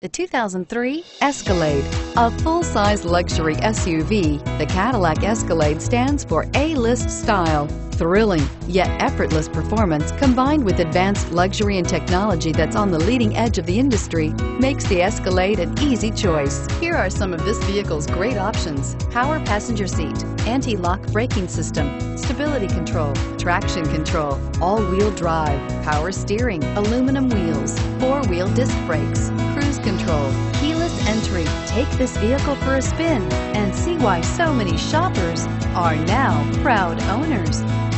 The 2003 Escalade, a full-size luxury SUV, the Cadillac Escalade stands for A-list style. Thrilling, yet effortless performance combined with advanced luxury and technology that's on the leading edge of the industry makes the Escalade an easy choice. Here are some of this vehicle's great options: power passenger seat, anti-lock braking system, stability control, traction control, all-wheel drive, power steering, aluminum wheels, four-wheel disc brakes, cruise control, keyless entry. Take this vehicle for a spin and see why so many shoppers are now proud owners.